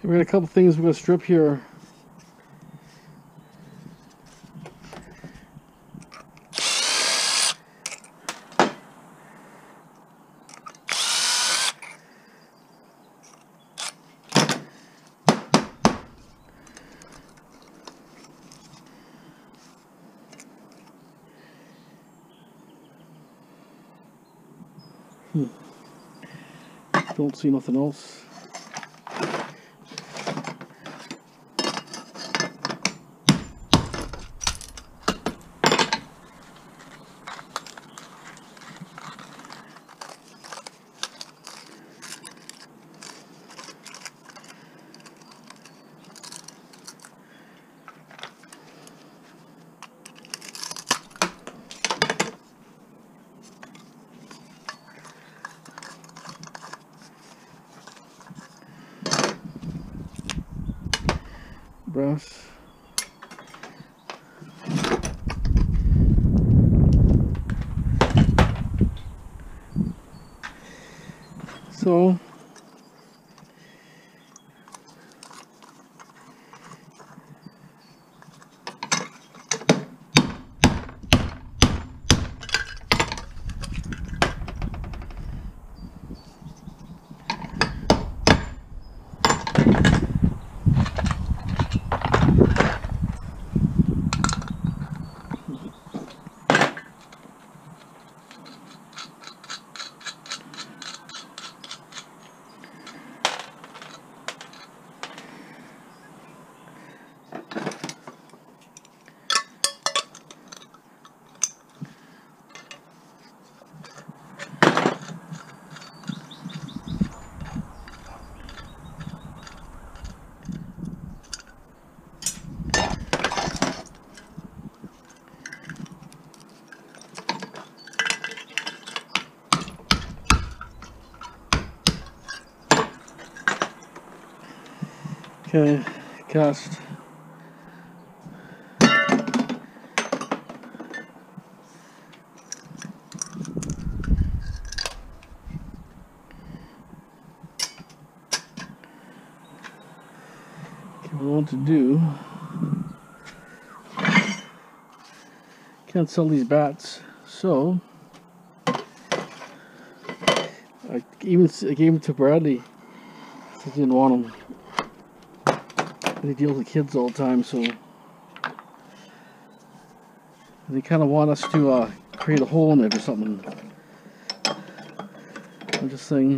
We got a couple things we're going to strip here. Don't see nothing else. Brass. So okay, cast. Okay, what I want to do, can't sell these bats, so I gave them to Bradley. I didn't want them. They deal with the kids all the time, so they kind of want us to create a hole in it or something. I'm just saying.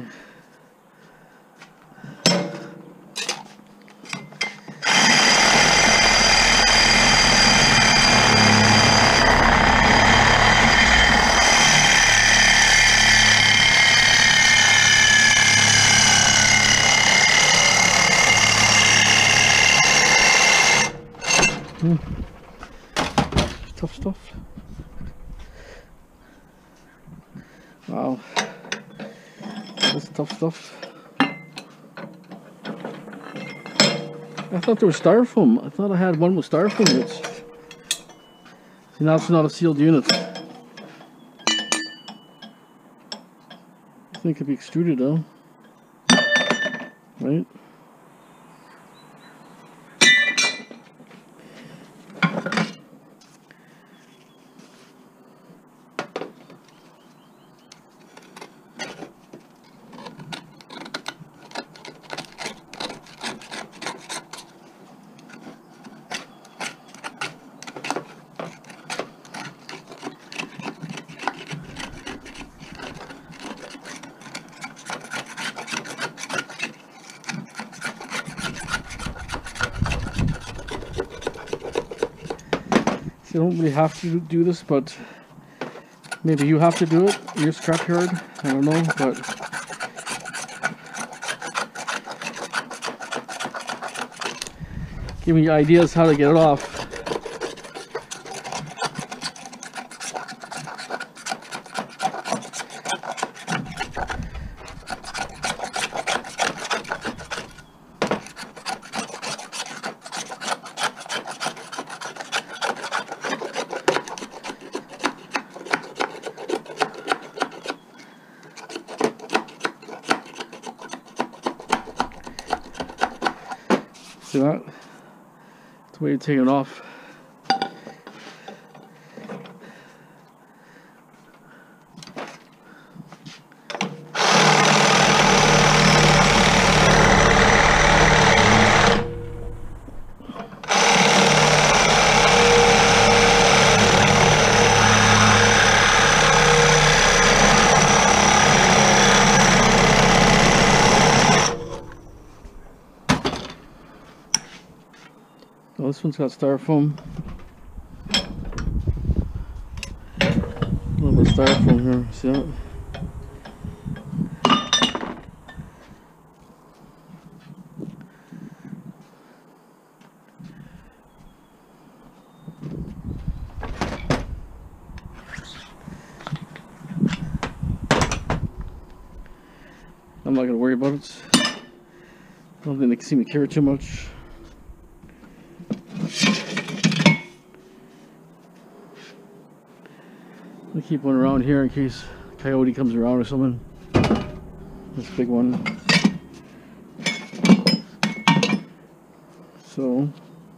Tough stuff. Wow, that's tough stuff. I thought there was styrofoam. I thought I had one with styrofoam in it. See, now it's not a sealed unit. I think it could be extruded though, right? You don't really have to do this, but maybe you have to do it. Your scrapyard, I don't know, but give me ideas how to get it off. See that? That's the way you take it off. Well, this one's got styrofoam. A little bit of styrofoam here, see that? I'm not gonna worry about it. I don't think they can see me care too much. I keep one around here in case a coyote comes around or something. This big one. So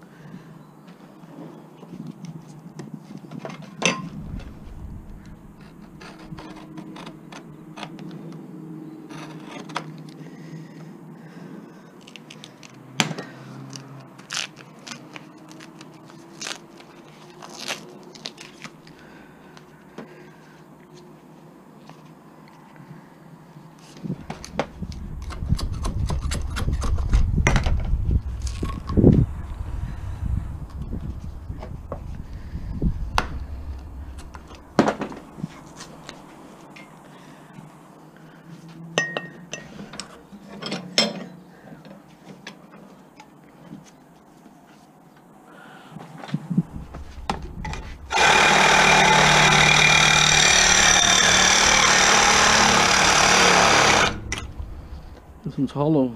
this one's hollow.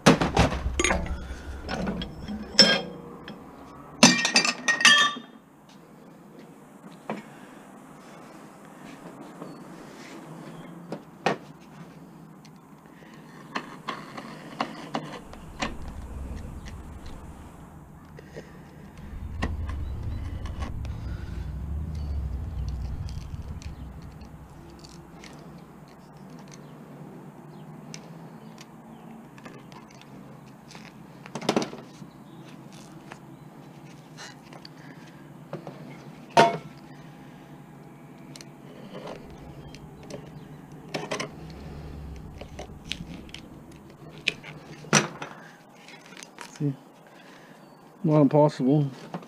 See, not impossible.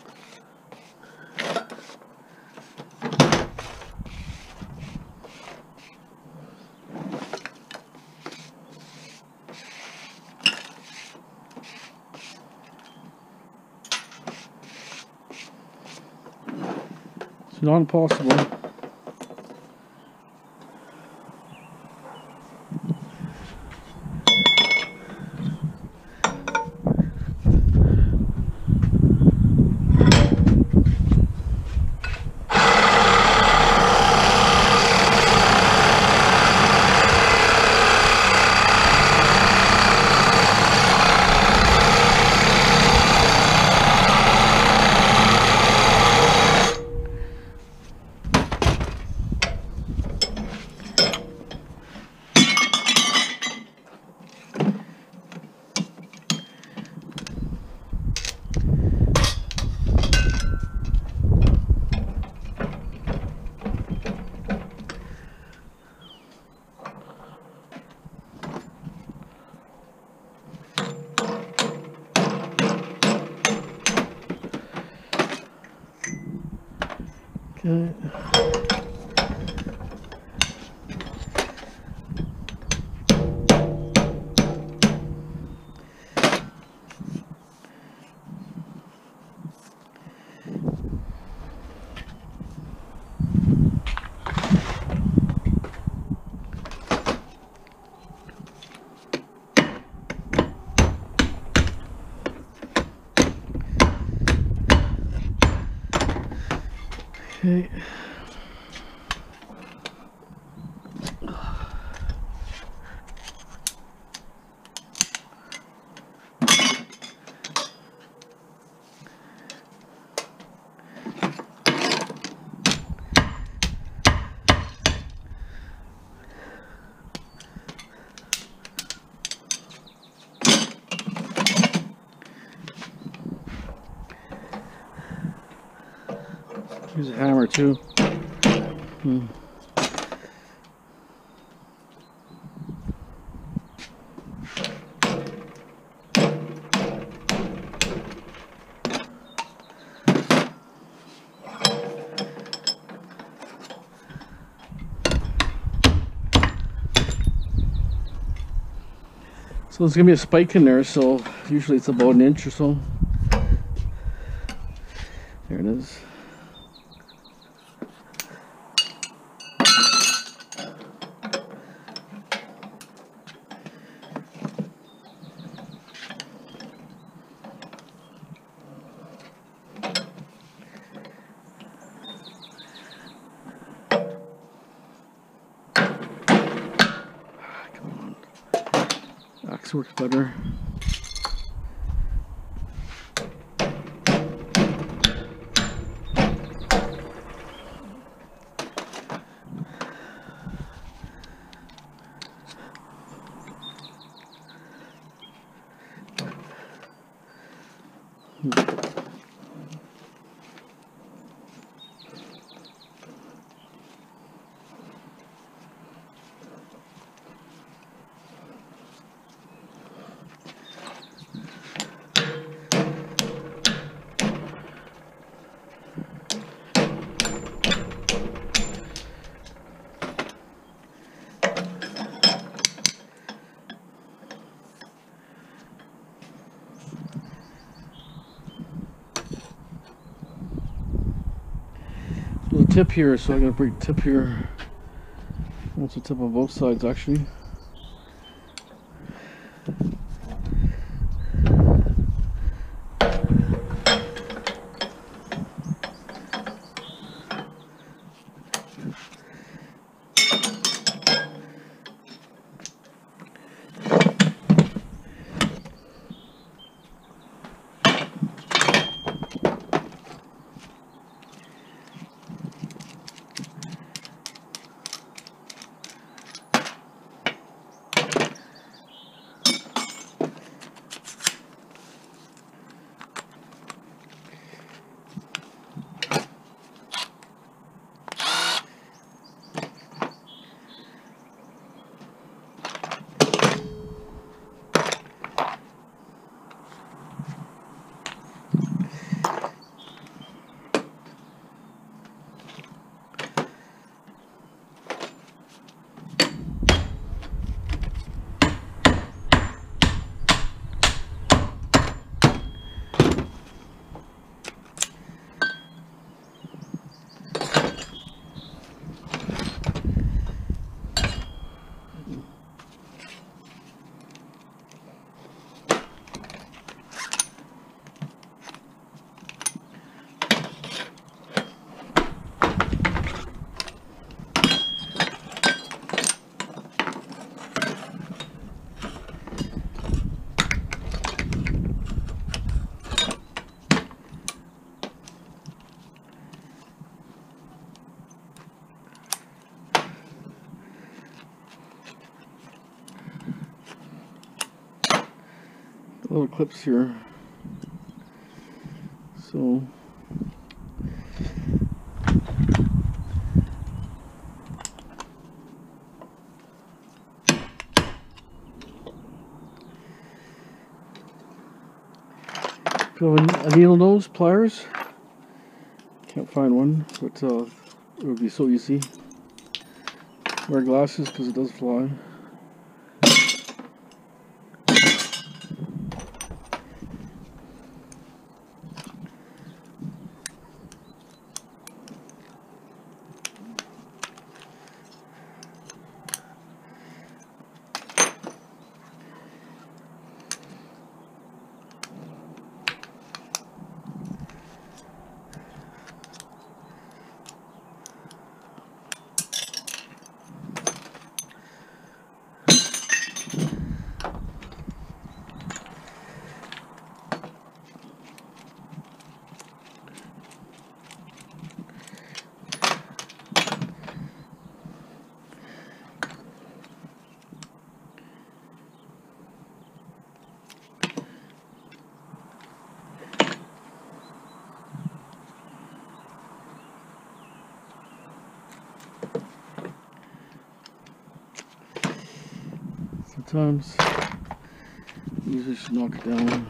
It's not impossible. Okay. Okay. a hammer too. So there's gonna be a spike in there, so usually it's about an inch or so. There it is. Come on. Axe works better. There's a tip here, so I'm gonna bring tip here. That's a tip on both sides, actually. Little clips here. So if you have a needle nose pliers, can't find one, but it would be so easy. Wear glasses because it does fly. times. Usually should knock it down.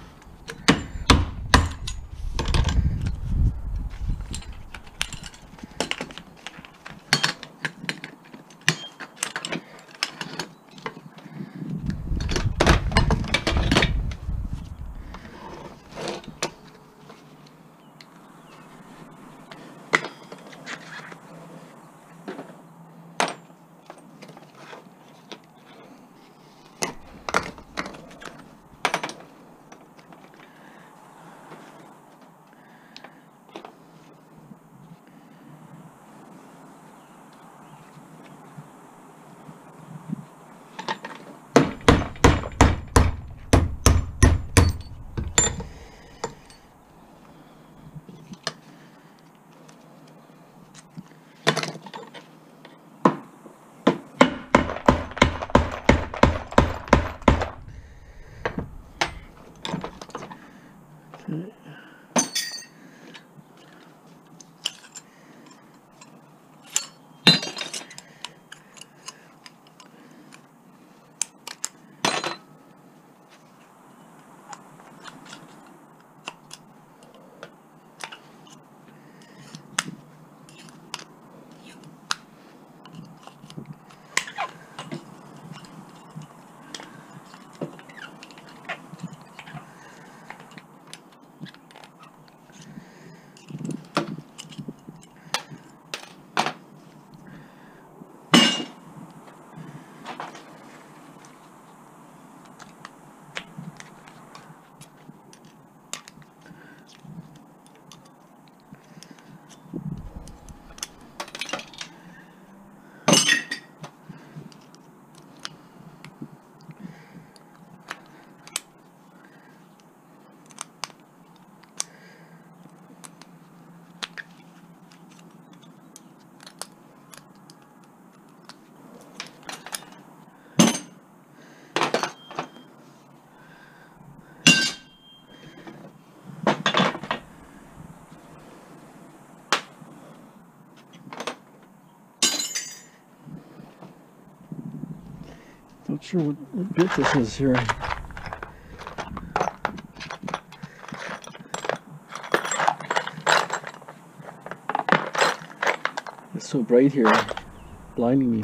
Not sure what bit this is here. It's so bright here, blinding me.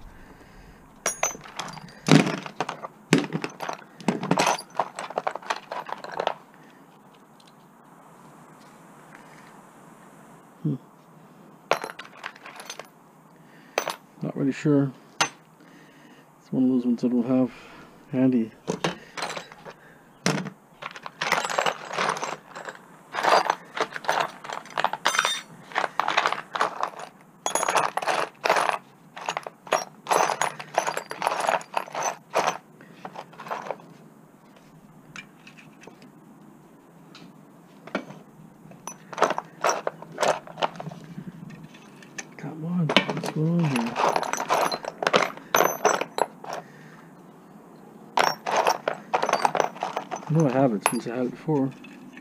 Not really sure. It's one of those ones I don't have handy. Come on, what's going on here? I know I have it since I had it before.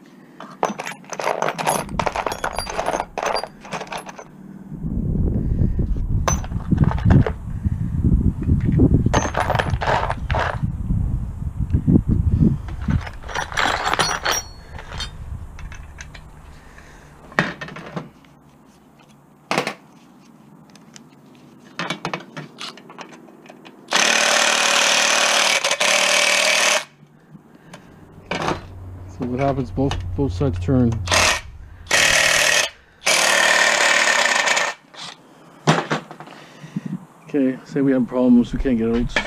So what happens, both sides turn. Okay, say we have problems, we can't get out.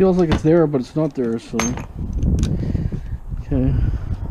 feels like it's there, but it's not there, so... Okay.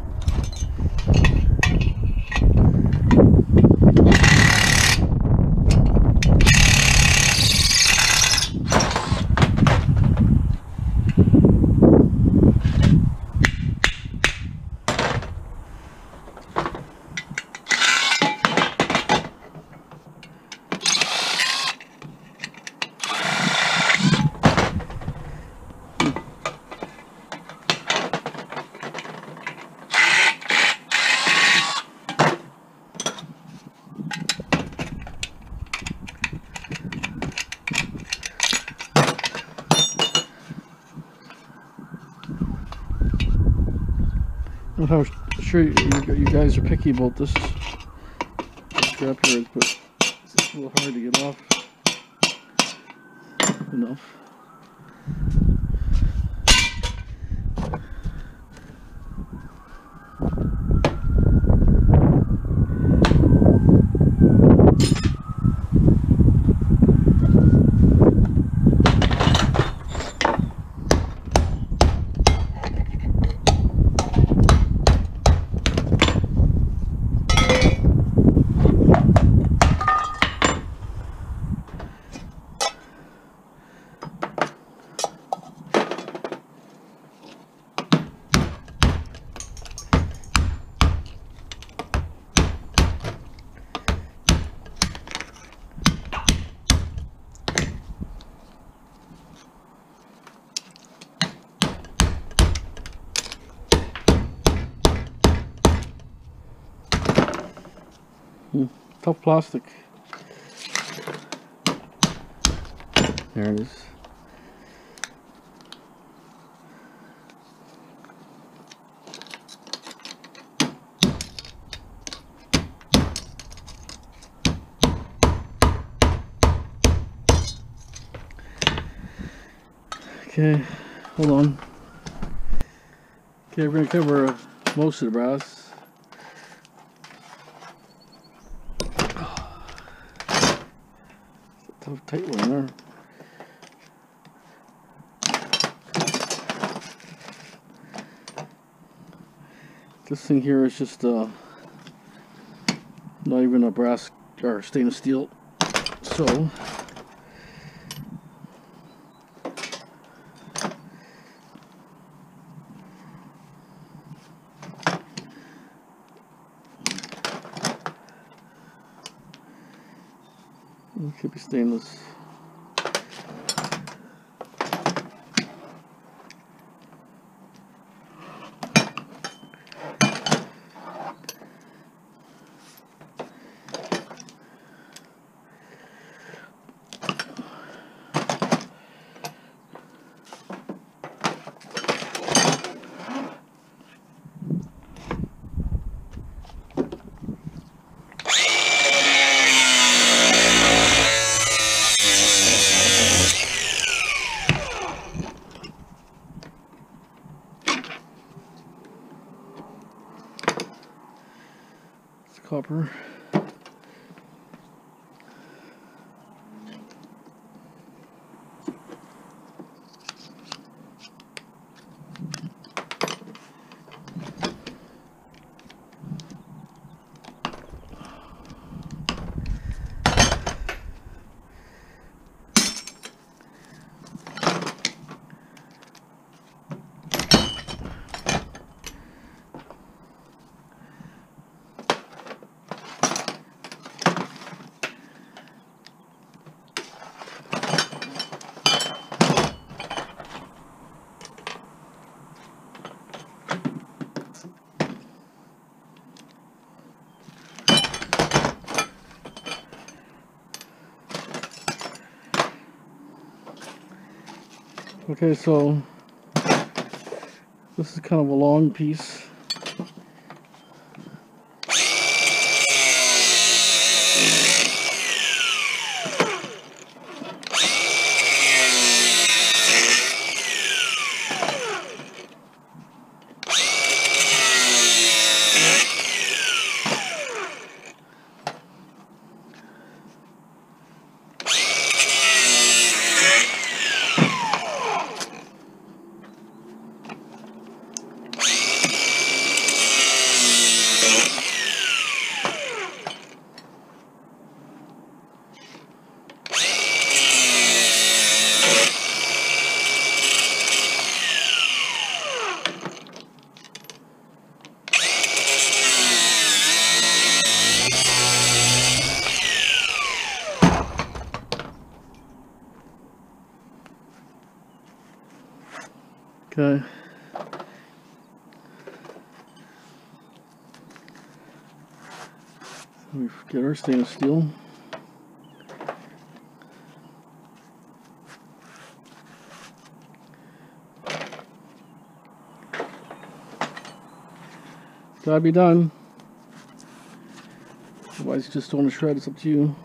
I'm not sure you guys are picky about this strap here, but it's a little hard to get off enough. Tough plastic. There it is. Okay, hold on. Okay, we're going to cover most of the brass. Tough, tight one there. This thing here is just not even a brass or stainless steel, so it could be stainless. Copper. Okay, so this is kind of a long piece. Okay. We get our stainless steel. Gotta be done. Otherwise, you just don't want to shred. It's up to you.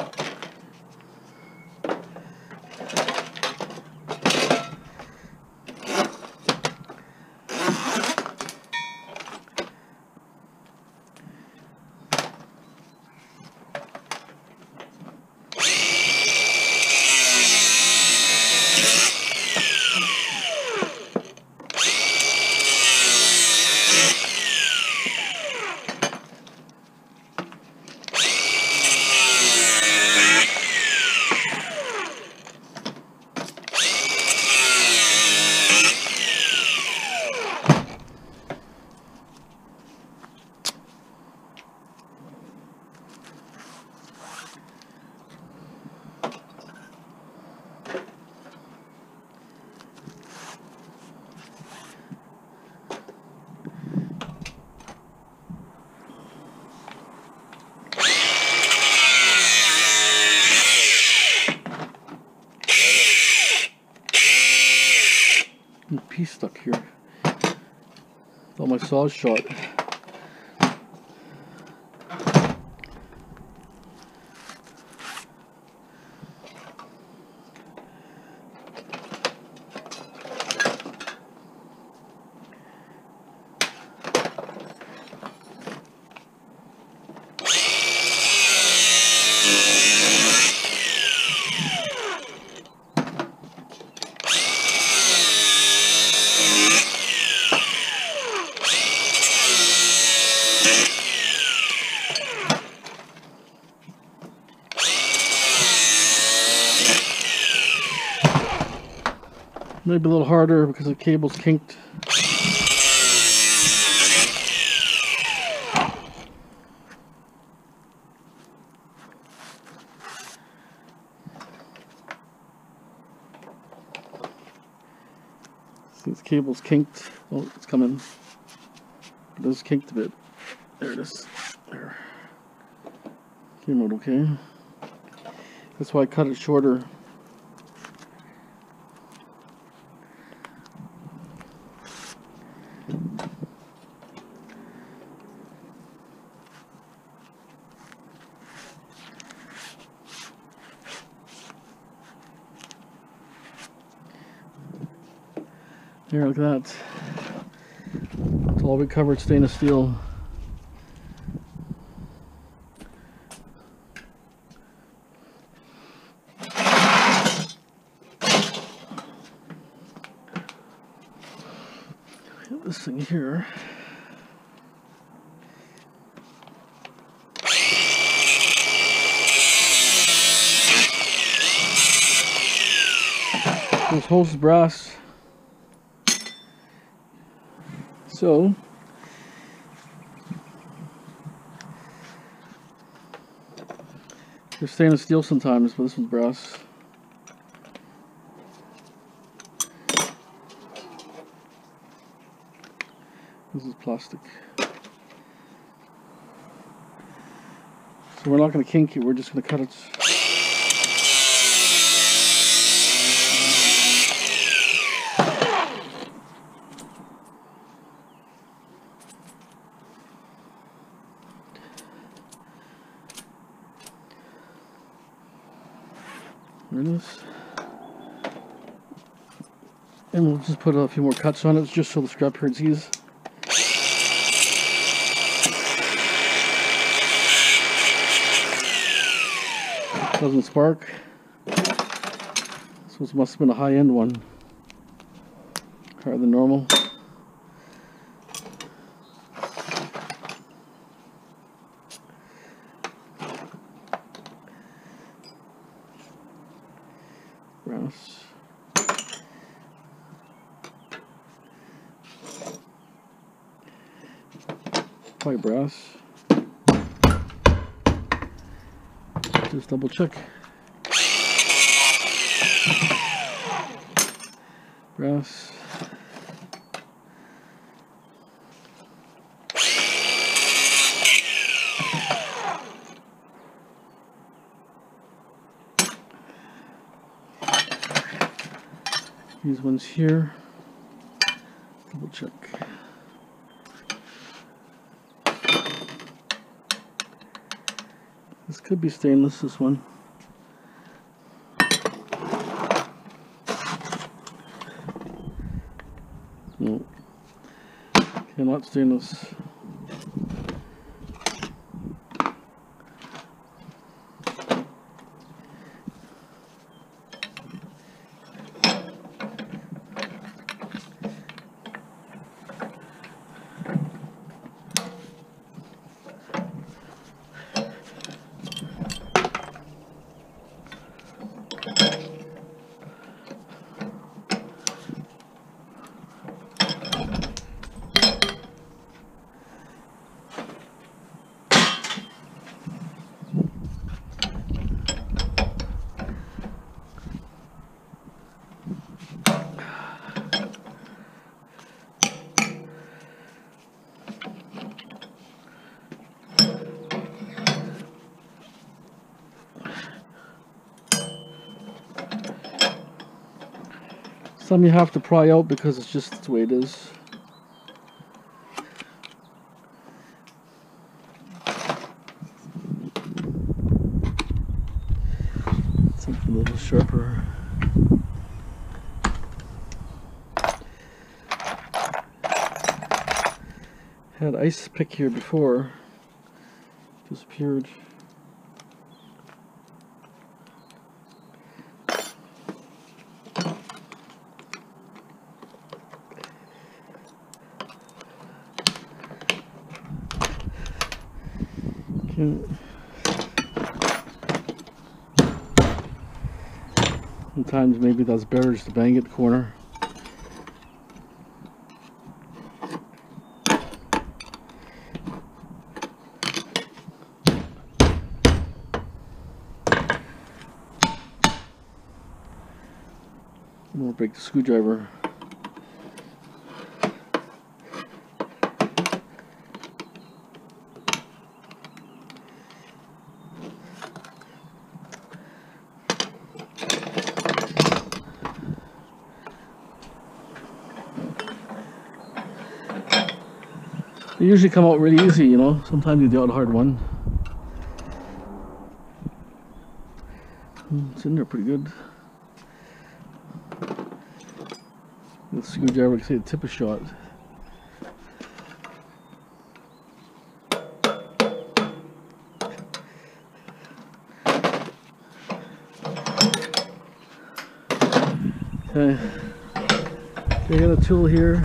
Piece stuck here. Thought my saw's shot. Maybe a little harder because the cable's kinked. See, this cable's kinked. Oh, it's coming. It is kinked a bit. There it is. There. Came out okay. That's why I cut it shorter. Here, look at that. It's all recovered stainless steel. Get this thing here. This hose is brass. So, they're stainless steel sometimes, but this one's brass. This is plastic. So we're not going to kink it, we're just going to cut it. There it is. And we'll just put a few more cuts on it just so the scrap here sees. Doesn't spark. So this must have been a high-end one. Higher than normal. Brass. Probably brass. Just double check. Brass. these ones here. Double check. This could be stainless, this one. No. Okay, not stainless. Some you have to pry out because it's just the way it is. Something a little sharper. Had ice pick here before. Disappeared. Sometimes maybe that's better just to bang at the corner. We'll break the screwdriver. They usually come out really easy, you know. Sometimes you do a hard one. It's in there pretty good. The screwdriver, like I say, the tip is shot. Okay, I got a tool here.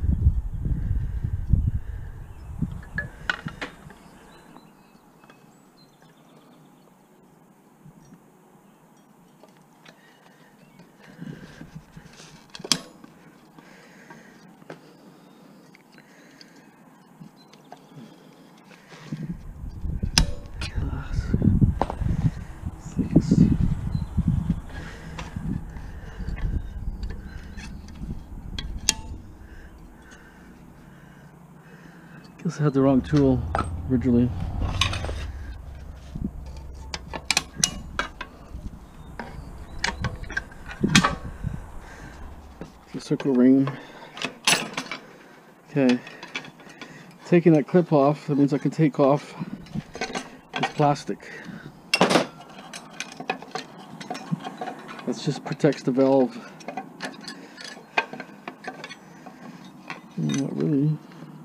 Guess I had the wrong tool originally. It's a circle ring. Okay. Taking that clip off, that means I can take off this plastic. That just protects the valve. Not really.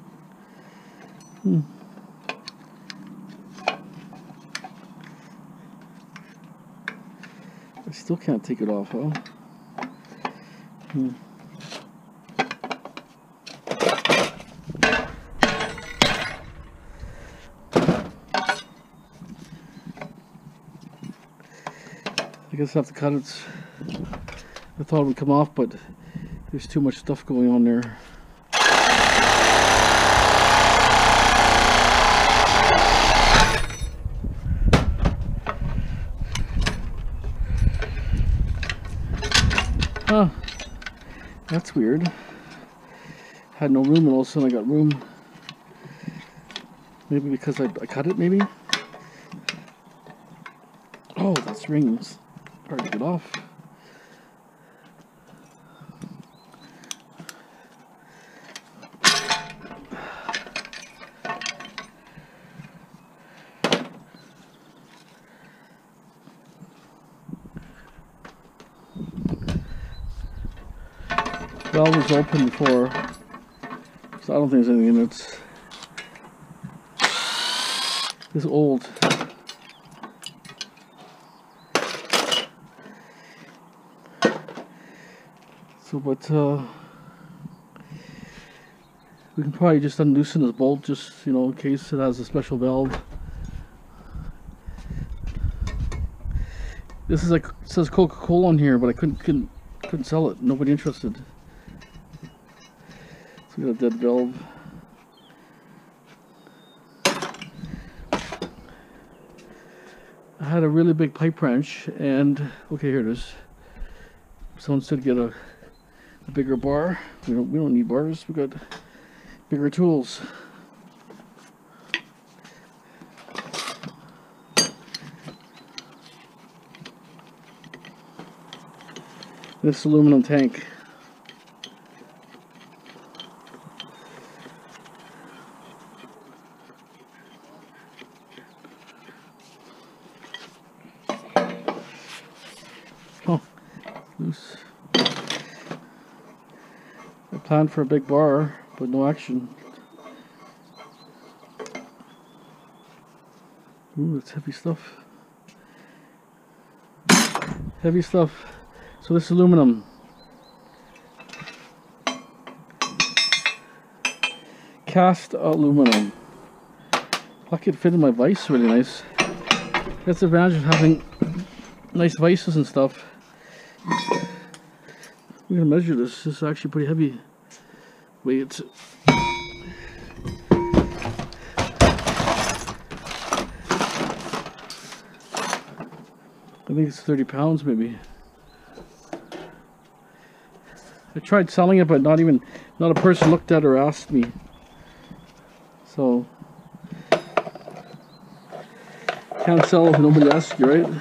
I still can't take it off, huh? I guess I have to cut it. I thought it would come off, but there's too much stuff going on there. Huh, that's weird. Had no room and all of a sudden I got room. Maybe because I cut it, maybe? Oh, that's rings. Hard to get off. valve was open before, so I don't think there's anything in it. It's old. So, but we can probably just unloosen this bolt, just, you know, in case it has a special valve. This is like, it says Coca-Cola on here, but I couldn't sell it. Nobody interested. So we got a dead valve. I had a really big pipe wrench, and okay, here it is. Someone said get a bigger bar. We don't need bars. We got bigger tools. This aluminum tank. Oh, loose. I planned for a big bar, but no action. Ooh, that's heavy stuff. Heavy stuff. So this aluminum. Cast aluminum. I could fit in my vise really nice. That's the advantage of having nice vices and stuff. We're gonna measure this. This is actually pretty heavy. Weigh it. I think it's 30 pounds maybe. I tried selling it, but not a person looked at or asked me. So can't sell if nobody asks you, right?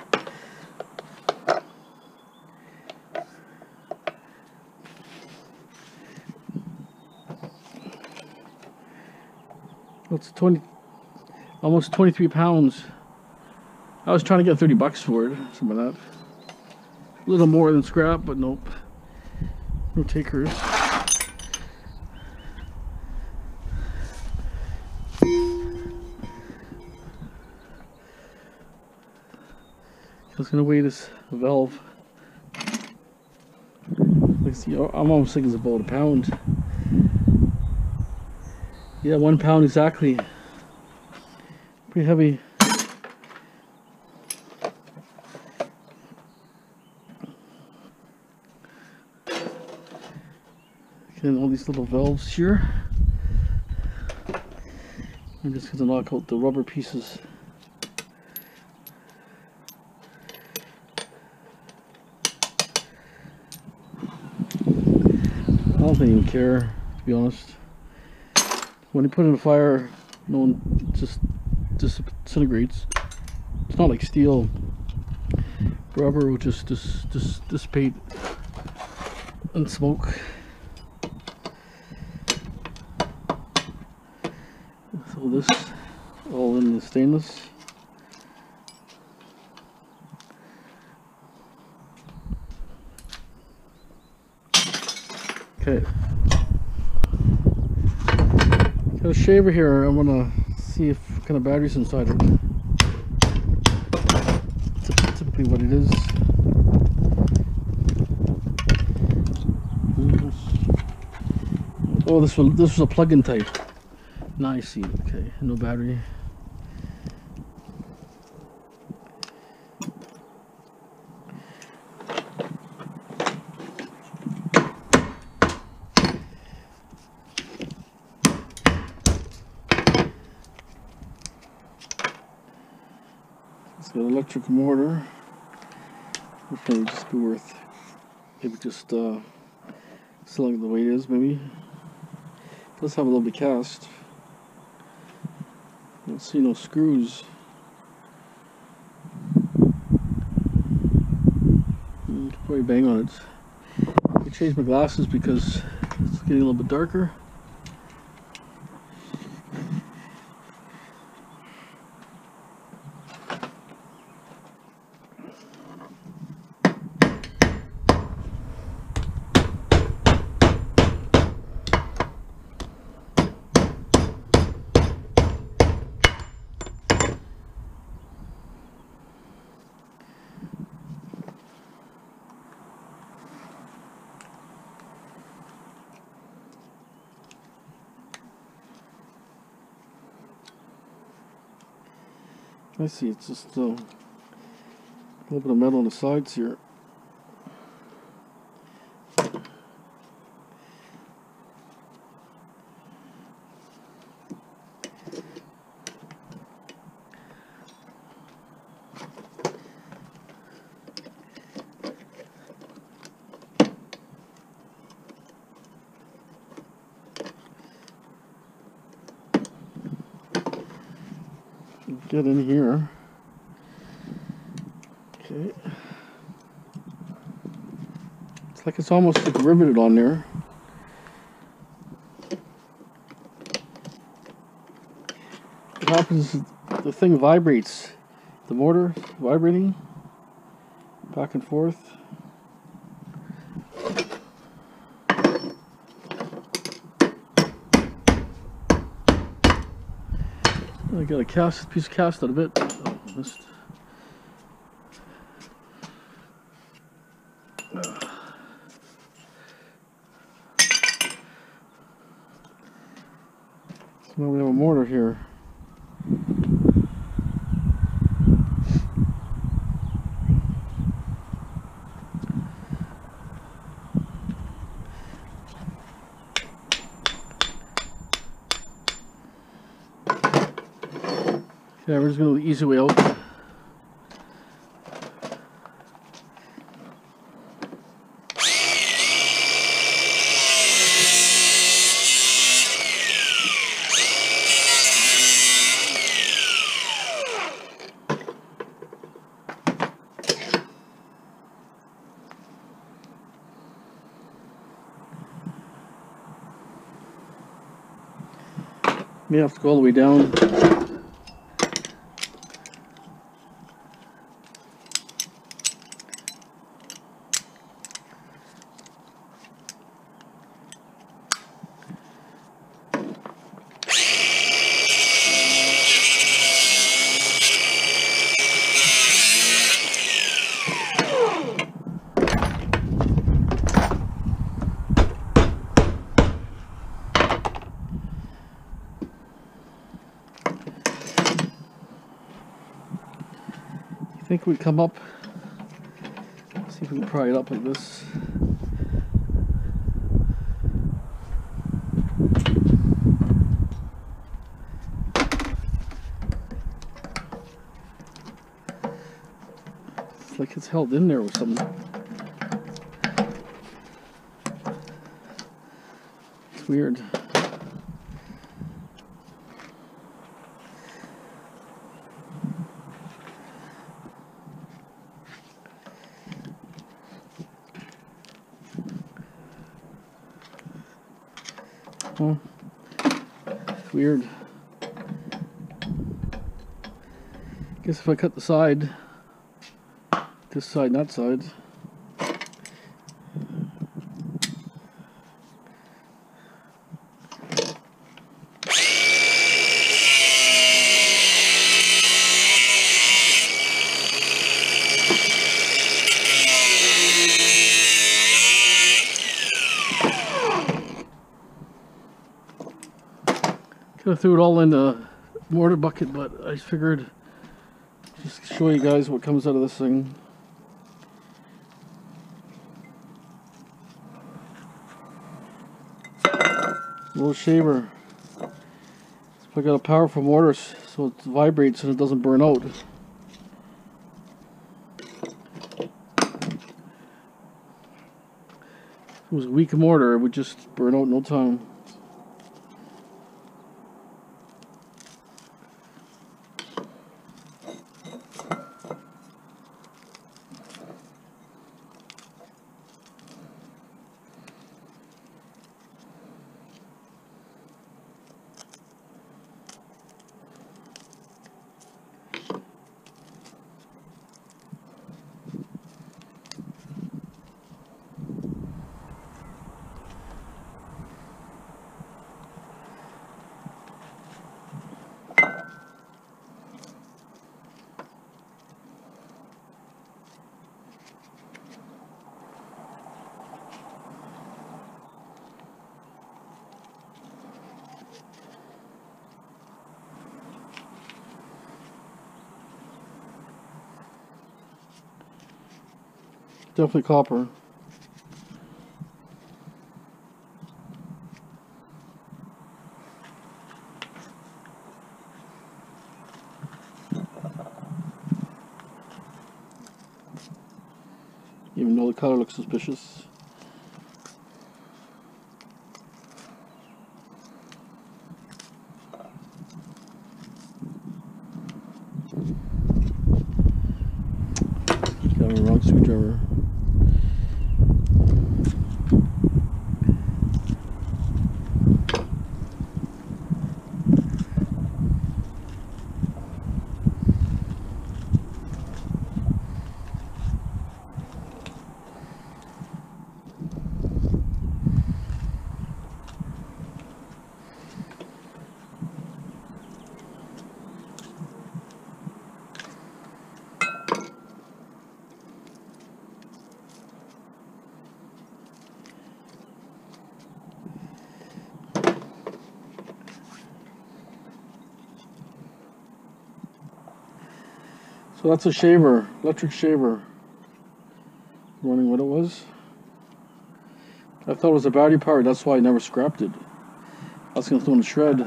It's almost 23 pounds. I was trying to get 30 bucks for it, something like that. A little more than scrap, but nope. No takers. I was gonna weigh this valve. Let's see, I'm almost thinking it's about a pound. Yeah, 1 pound exactly. Pretty heavy. And all these little valves here. I'm just gonna knock out the rubber pieces. I don't even care, to be honest. When you put it in a fire, no one just disintegrates. It's not like steel. Rubber will just dissipate and smoke. So this all in the stainless. Okay. Got a shaver here. I'm gonna see if what kind of batteries inside it. Typically what it is. Oh, this was a plug-in type. Now I see it. Okay, no battery. It's got an electric motor. Which may just be worth maybe just selling it the way it is. Maybe it does have a little bit cast. I don't see no screws. You can probably bang on it. I changed my glasses because it's getting a little bit darker. I see, it's just a little bit of metal on the sides here. Get in here. Okay. It's like it's almost like riveted on there. What happens is the thing vibrates. The motor vibrating back and forth. I got a piece of cast out of it. Oh, missed. So now we have a mortar here. Yeah, we're just going to go the easy way out. May have to go all the way down. I think we come up. See if we can pry it up like this. It's like it's held in there with something. It's weird. Oh, weird. Guess if I cut the side, this side and that side. Could have threw it all in the mortar bucket, but I figured just show you guys what comes out of this thing. Little shaver. So I got a powerful mortar, so it vibrates and it doesn't burn out. If it was a weak mortar, it would just burn out in no time. Definitely copper. Even though the color looks suspicious. Got a wrong screwdriver. So that's a shaver, electric shaver. Running what it was. I thought it was a battery powered, that's why I never scrapped it. I was going to throw in the shred.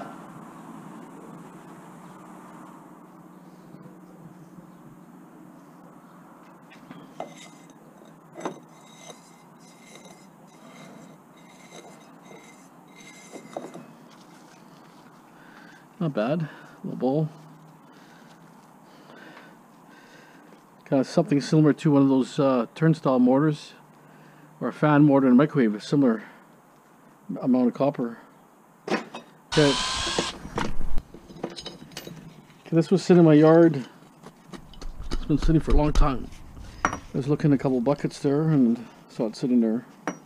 Not bad, little bowl. Kind of something similar to one of those turnstile motors, or a fan motor in a microwave, a similar amount of copper. Okay. This was sitting in my yard. It's been sitting for a long time. I was looking at a couple buckets there and saw it sitting there.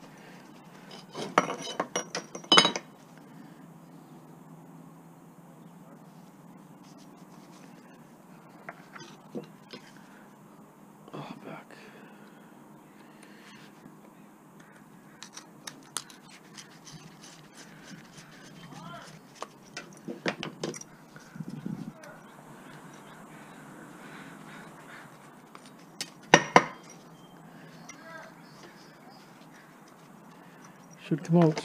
Oh, back. Should come out.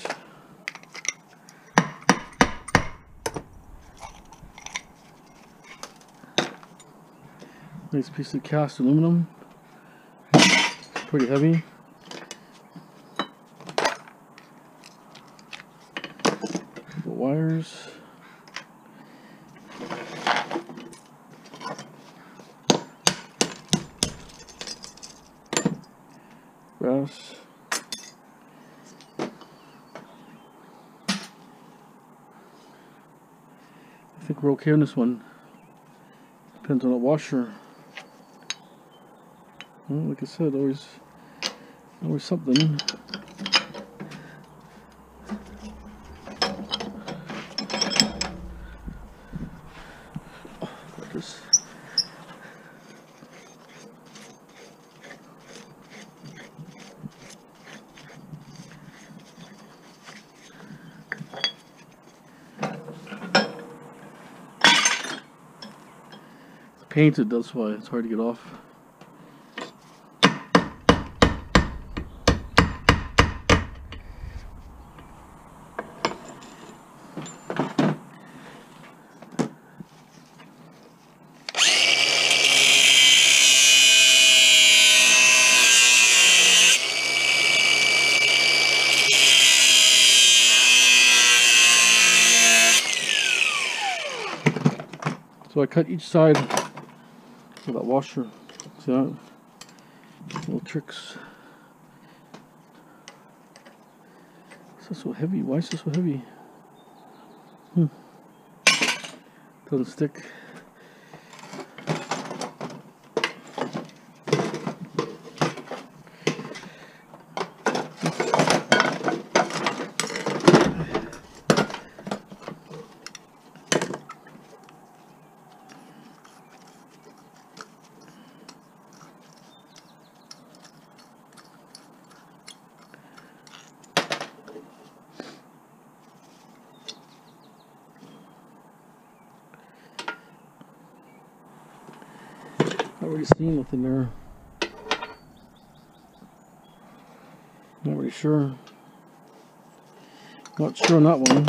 Nice piece of cast aluminum. Pretty heavy. The wires. Brass. I think we're okay on this one. Depends on the washer. Well, like I said, always something. Oh, like this. It's painted, that's why it's hard to get off. So I cut each side of that washer. See that? Little tricks. Is this so heavy? Why is this so heavy? Doesn't stick. Already seen nothing there. sure. Not sure on that one.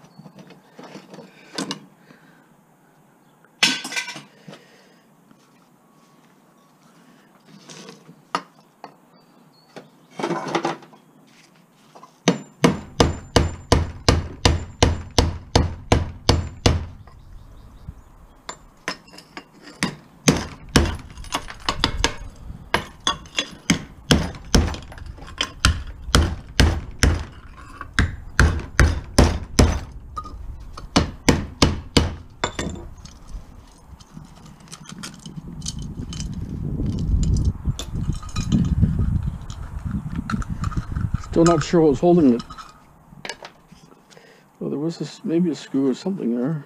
Still not sure what was holding it. Oh, there was this, maybe a screw or something there.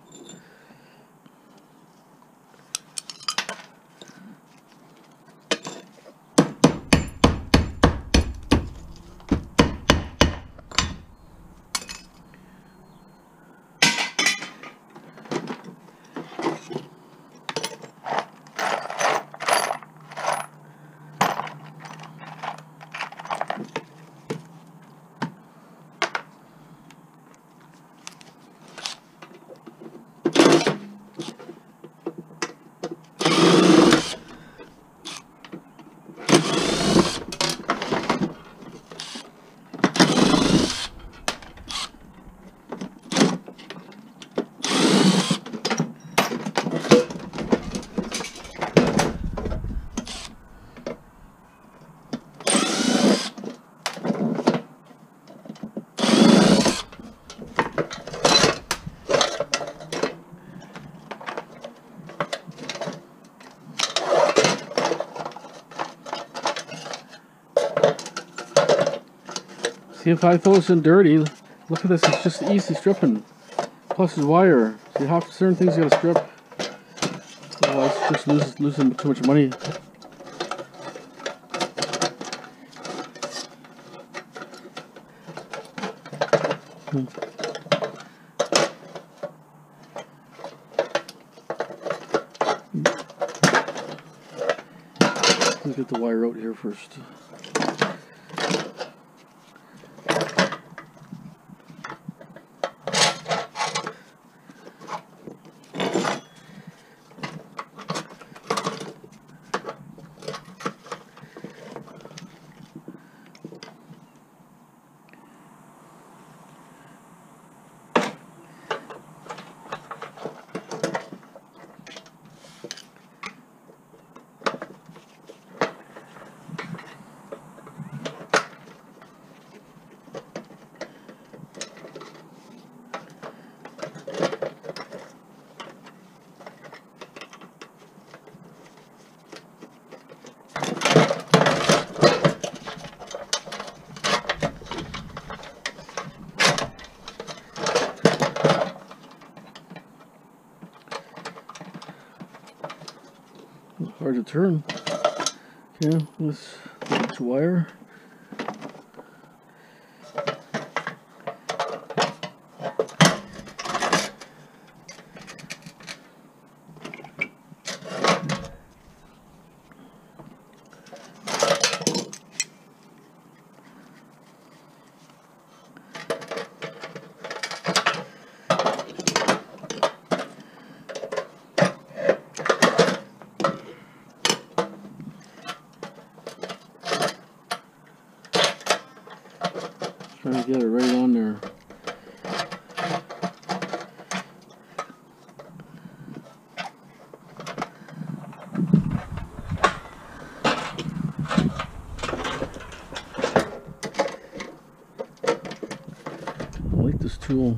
See, if I throw this in dirty, look at this, it's just easy stripping. Plus his wire. See, half certain things you gotta strip. Otherwise, just losing too much money. Let's get the wire out here first. Hard to turn. Okay, let's get this wire. Trying to get it right on there. I like this tool.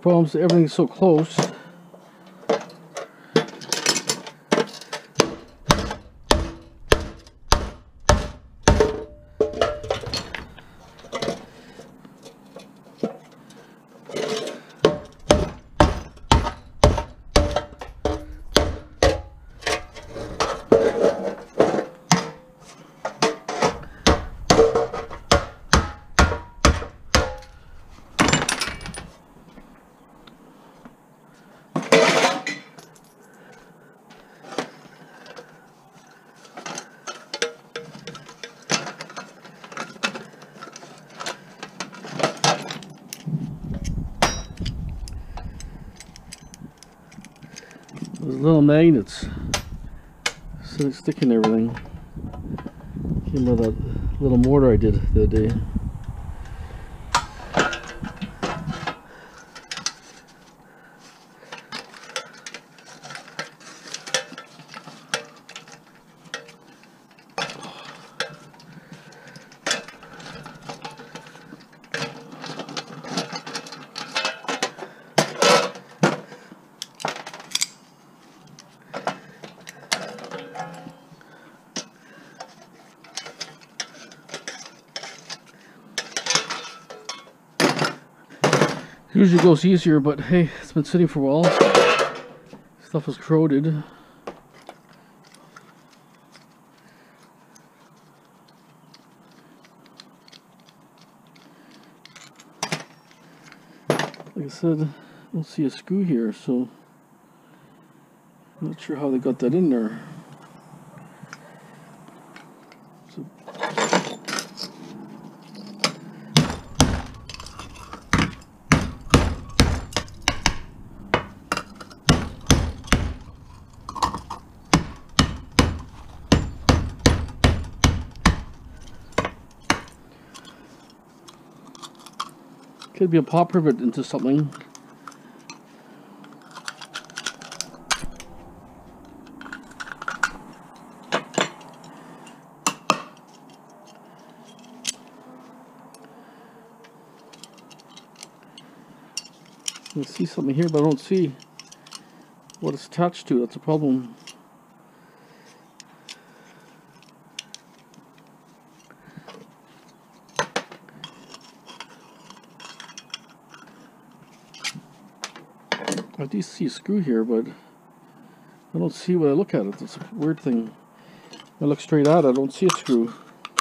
problem is everything's so close. Those little magnets sticking everything. Came with that little mortar I did the other day. Usually goes easier, but hey, it's been sitting for a while. Stuff is corroded. Like I said, I don't see a screw here, so I'm not sure how they got that in there. So, could be a pop rivet into something. I see something here, but I don't see what it's attached to. That's a problem. I do see a screw here, but I don't see when I look at it. That's a weird thing. I look straight at it, I don't see a screw.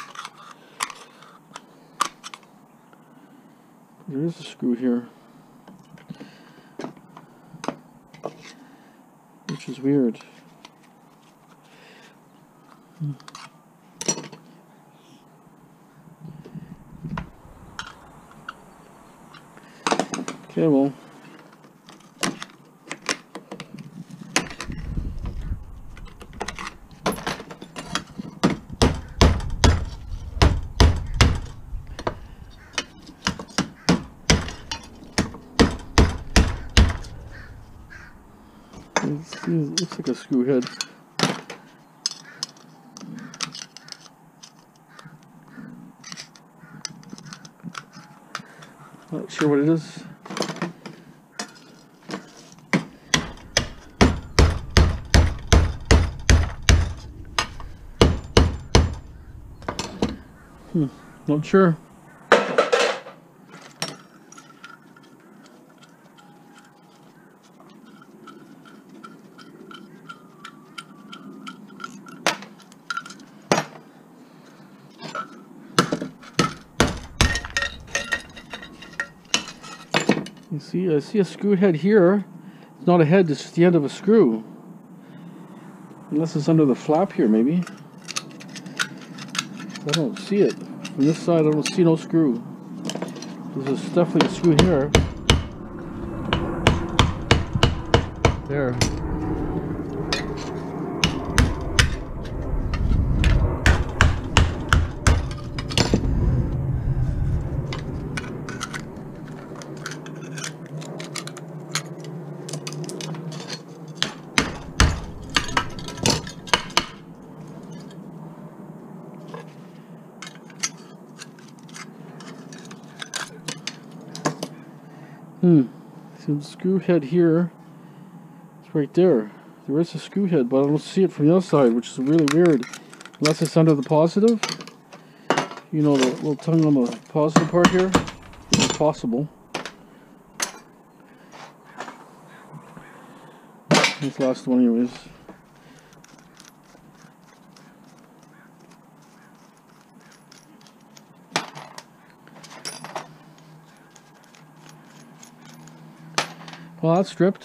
There is a screw here, which is weird. Okay, well. It looks like a screw head. Not sure what it is. Not sure. You see, I see a screw head here. It's not a head, it's just the end of a screw. Unless it's under the flap here, maybe. I don't see it. From this side, I don't see no screw. There's definitely a screw here. There. See the screw head here. It's right there. There is a screw head, but I don't see it from the other side, which is really weird. Unless it's under the positive. You know, the little tongue on the positive part here. It's possible. This last one anyways. Well, that's stripped.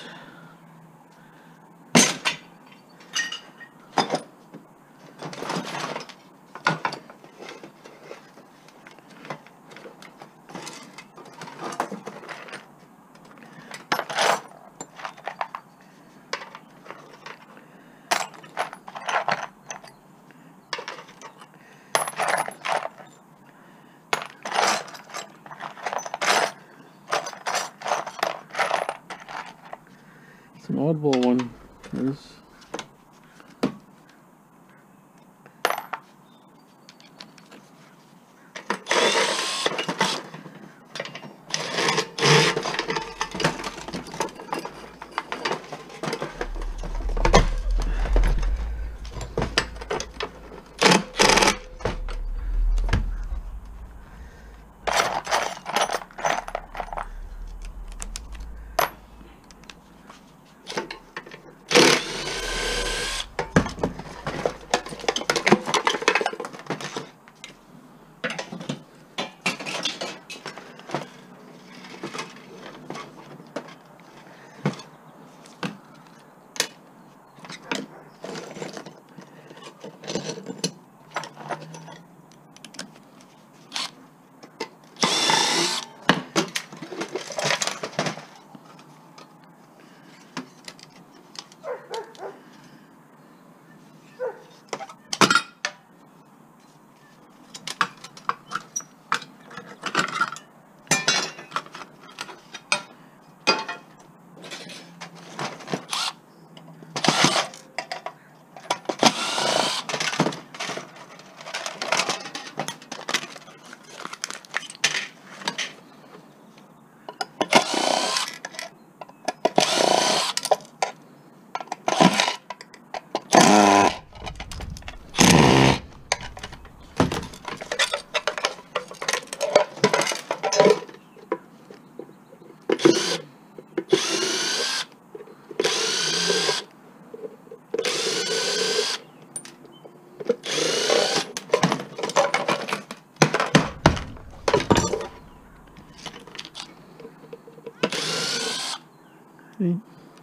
It's an oddball one. It is. See?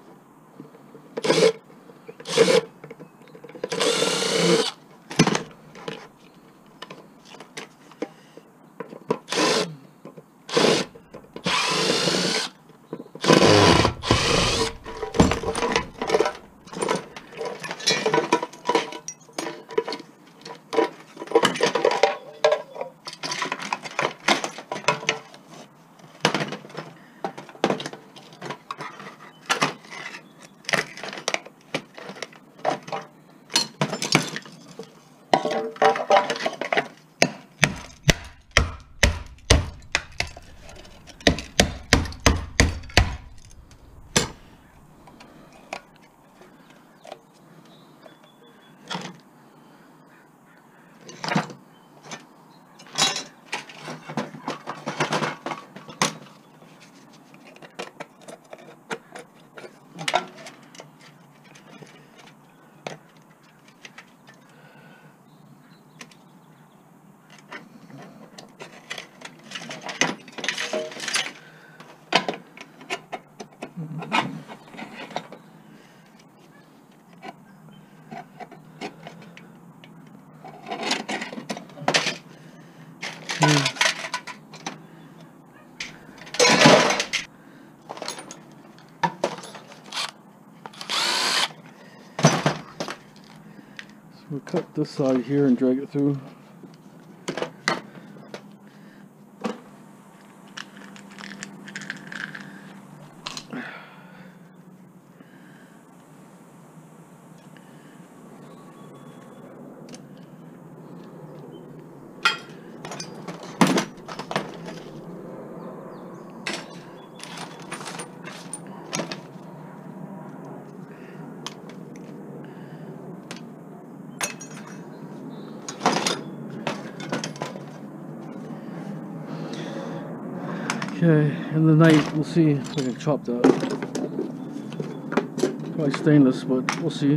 We'll cut this side here and drag it through. Okay, in the night we'll see if I can chop that. Probably stainless, but we'll see.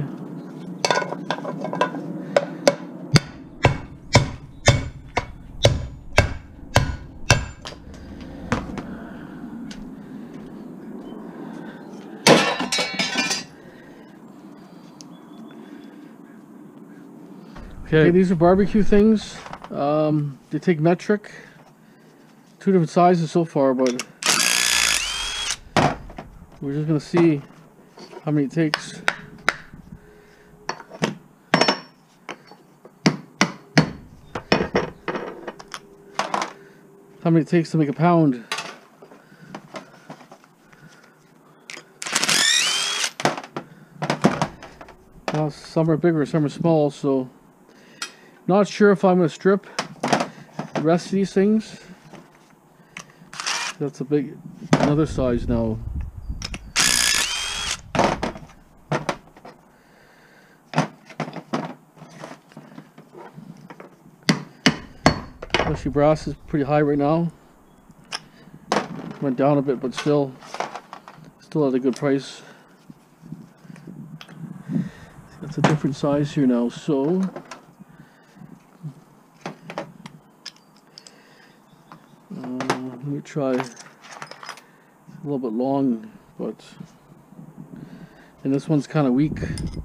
Okay, these are barbecue things. They take metric. 2 different sizes so far, but we're just gonna see how many it takes. How many it takes to make a pound. Now, some are bigger, some are small, so not sure if I'm gonna strip the rest of these things. That's another size now. Especially brass is pretty high right now. Went down a bit, but still at a good price. That's a different size here now, so let me try a little bit long, and this one's kind of weak.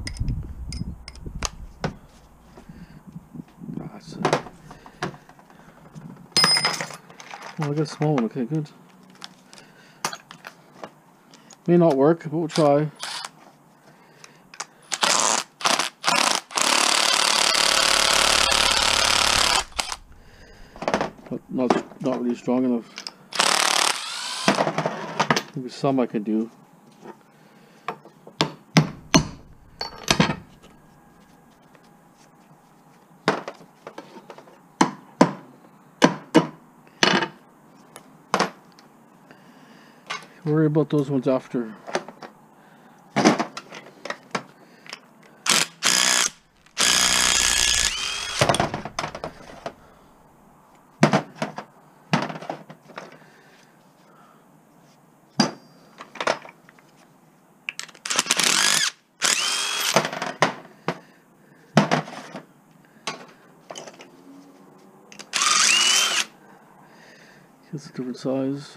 Oh, I got a small one. Okay, good. May not work, but we'll try. But not really strong enough. Maybe some I could do. Worry about those ones after. It's a different size.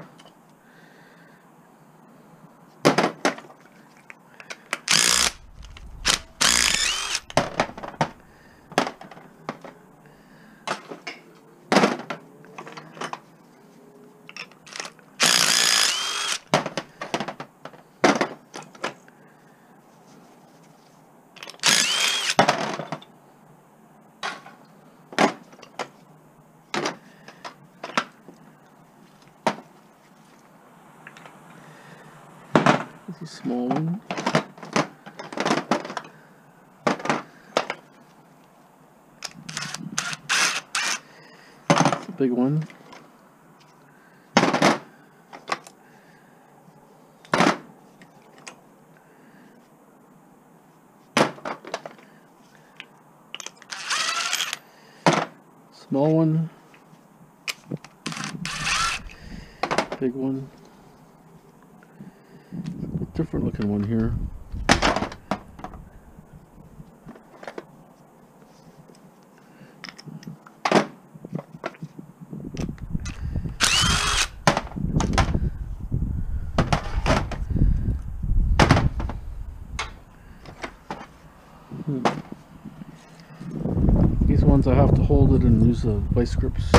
It's a small one. It's a big one. Small one. Big one. Different looking one here. These ones I have to hold it and use the vice grips.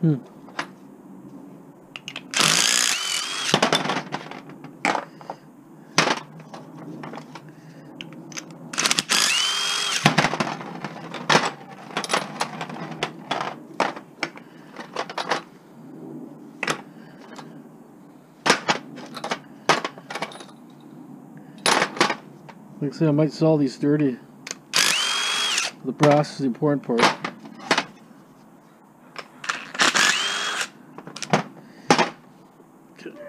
Like I say, I might sell these dirty. The brass is the important part. Okay.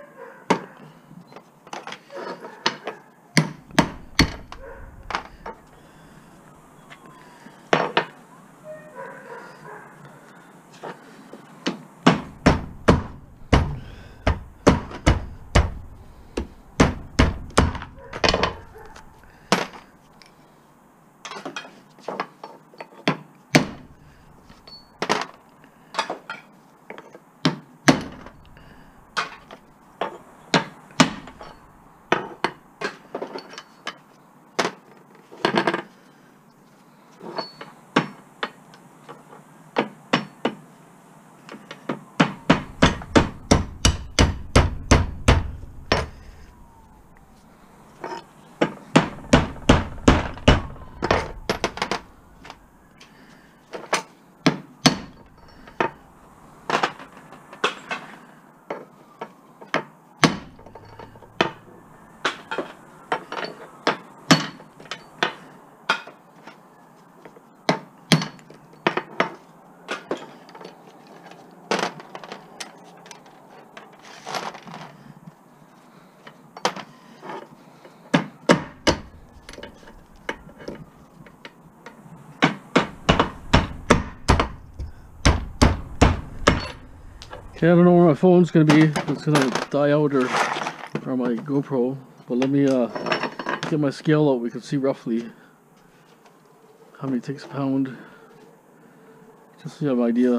Okay, I don't know where my phone's gonna be. If it's gonna die out or my GoPro. But let me get my scale out. We can see roughly how many it takes a pound. Just so you have an idea.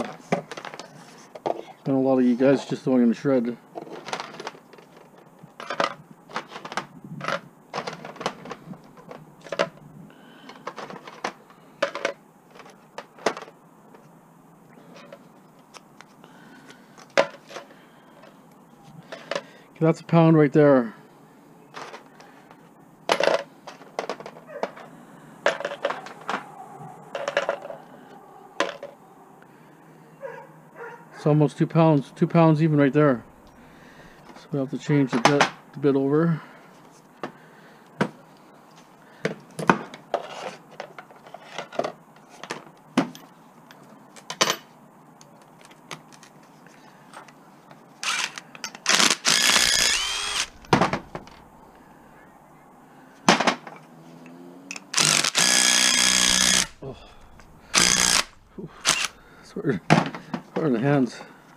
I know a lot of you guys just throwing in a shred. That's a pound right there. It's almost 2 pounds. 2 pounds even right there. So we have to change the bit over. Sort of the hands.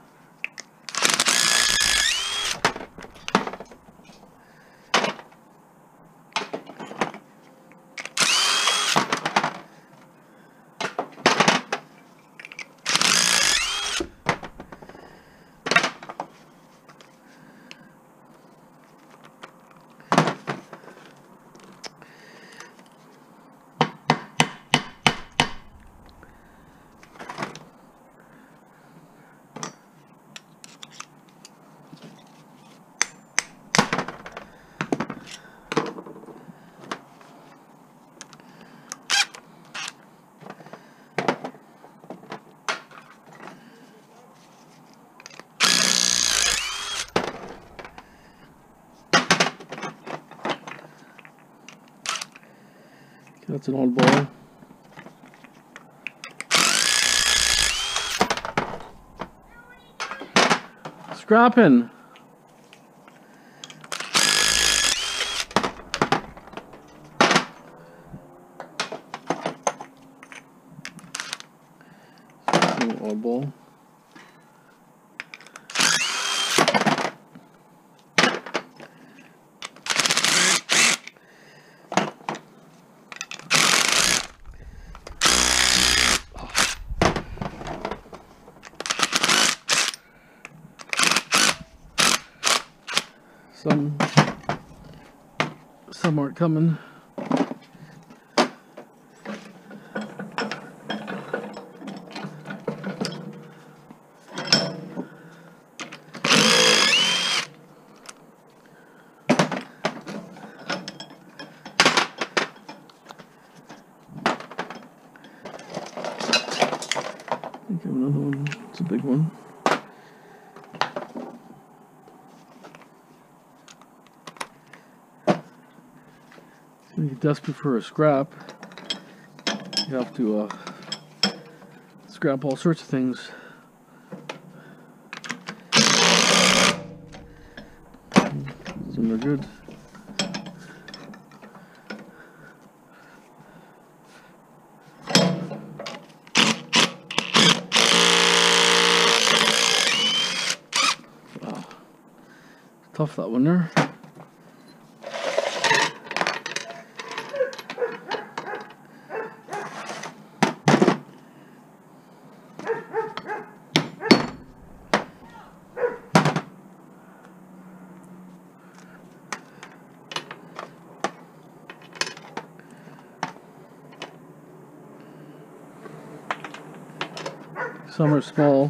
That's an old ball. Scrapping. Old ball. Some aren't coming. big one. When you're desperate for a scrap, you have to scrap all sorts of things. Some are good. Wow, tough that one there. Some are small.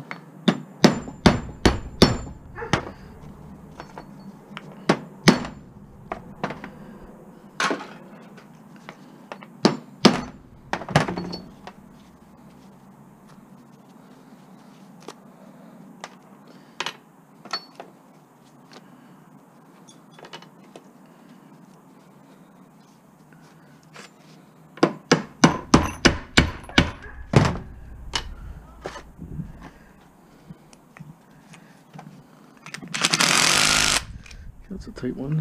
That's a tight one.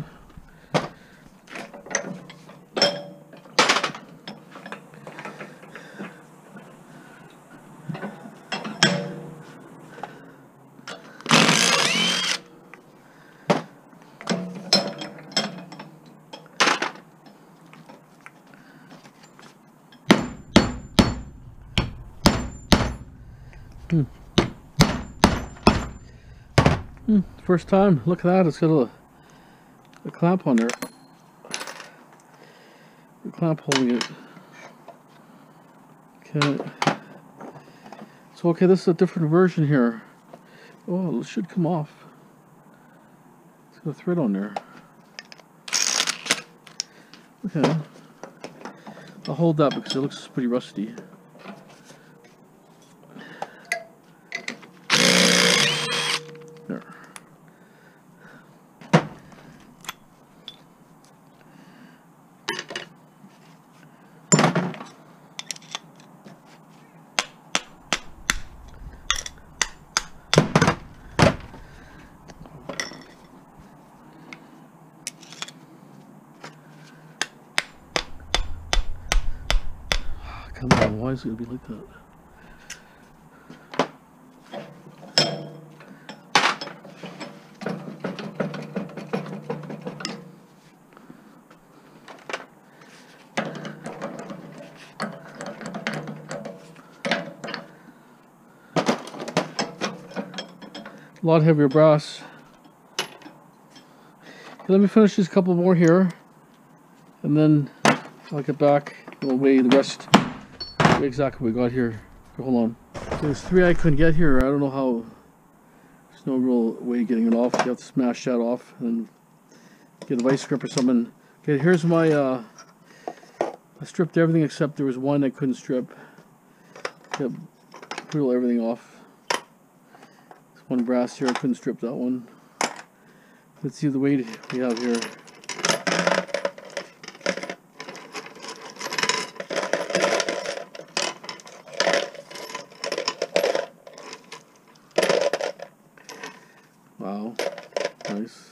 First time. Look at that. It's got a clamp on there. The clamp holding it. Okay. So okay, this is a different version here. Oh, it should come off. It's got a thread on there. Okay. I'll hold that because it looks pretty rusty. There. Come on, why is it going to be like that? A lot heavier brass. Okay, let me finish these couple more here, and then I'll get back. We'll weigh the rest. Weigh exactly what we got here. Hold on. There's 3 I couldn't get here. I don't know how. There's no real way of getting it off. You have to smash that off and get a vice grip or something. Okay, here's my. I stripped everything except there was one I couldn't strip. Put everything off. One brass here, I couldn't strip that one. Let's see the weight we have here. Wow, nice.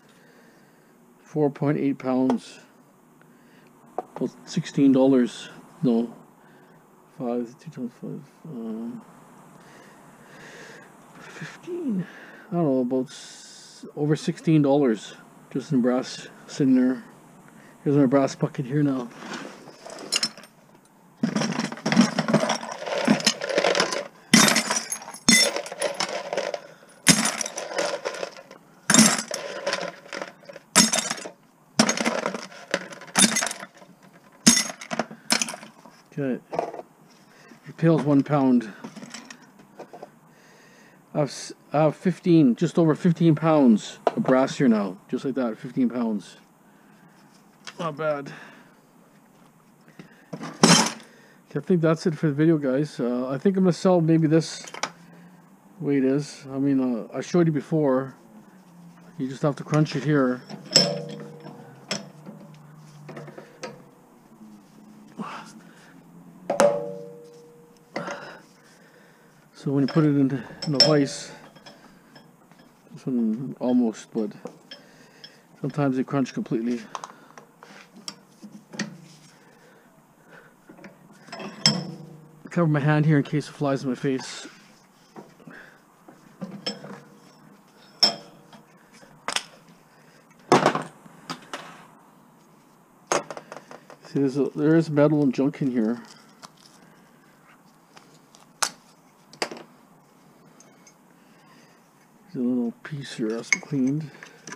4.8 pounds. Well, $16. No, 2 times 5. 15. I don't know, about over $16 just in brass sitting there. Here's my brass bucket here now. Okay, the pail's 1 pound. I have 15, just over 15 pounds of brass here now, just like that, 15 pounds. Not bad. Okay, I think that's it for the video, guys. I think I'm going to sell maybe this way it is. I mean, I showed you before. You just have to crunch it here. So when you put it in the vise, this one almost, but sometimes they crunch completely. Cover my hand here in case it flies in my face. See, there is metal and junk in here. There's a little piece here that's cleaned.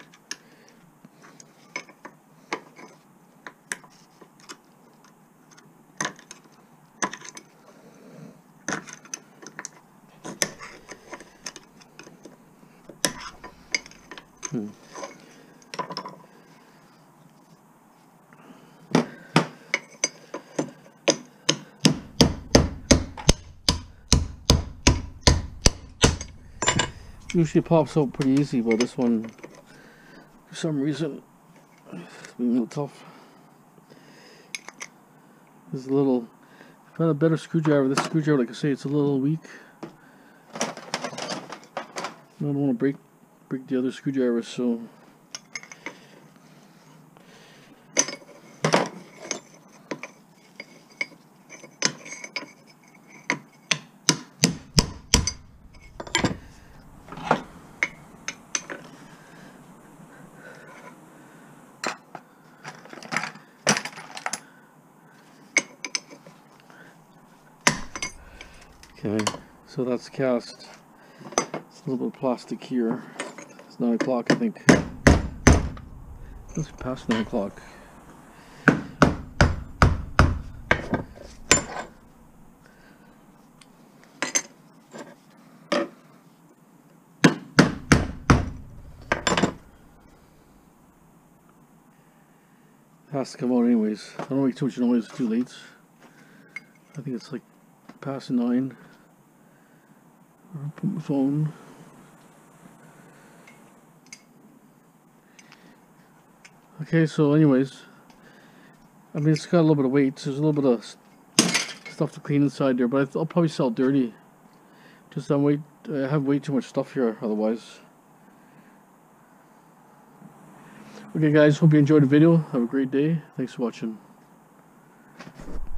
Usually it pops out pretty easy, but this one, for some reason, it's being a little tough. There's a little, if I had a better screwdriver, this screwdriver, like I say, it's a little weak. I don't want to break the other screwdriver, so okay, so that's cast. It's a little bit of plastic here. It's 9 o'clock, I think. It's past 9 o'clock. It has to come out anyways. I don't make too much noise, it's too late. I think it's like past 9. I'll put my phone. Okay, so anyways, I mean, it's got a little bit of weight. There's a little bit of stuff to clean inside there, but I'll probably sell it dirty. Just I have way too much stuff here otherwise. Okay guys, hope you enjoyed the video. Have a great day. Thanks for watching.